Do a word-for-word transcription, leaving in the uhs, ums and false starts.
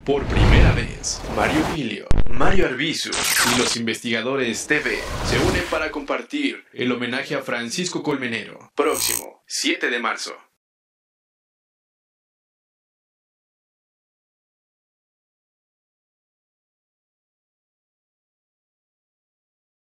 Por primera vez, Mario Filio, Mario Arbizu y los Investigadores T V se unen para compartir el homenaje a Francisco Colmenero. Próximo, siete de marzo.